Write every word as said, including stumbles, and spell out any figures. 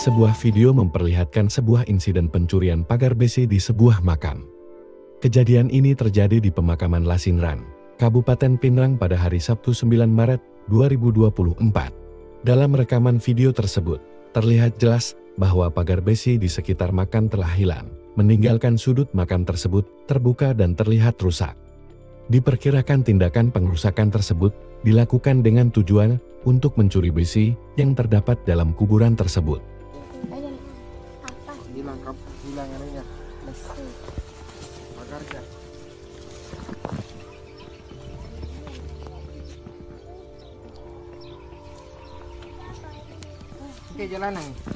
Sebuah video memperlihatkan sebuah insiden pencurian pagar besi di sebuah makam. Kejadian ini terjadi di pemakaman Lasinran, Kabupaten Pinrang pada hari Sabtu sembilan Maret dua ribu dua puluh empat. Dalam rekaman video tersebut, terlihat jelas bahwa pagar besi di sekitar makam telah hilang, meninggalkan sudut makam tersebut terbuka dan terlihat rusak. Diperkirakan tindakan pengrusakan tersebut dilakukan dengan tujuan untuk mencuri besi yang terdapat dalam kuburan tersebut. Hilang kap, hilang anunya. Besi. Pagarnya. Oke, jalanan.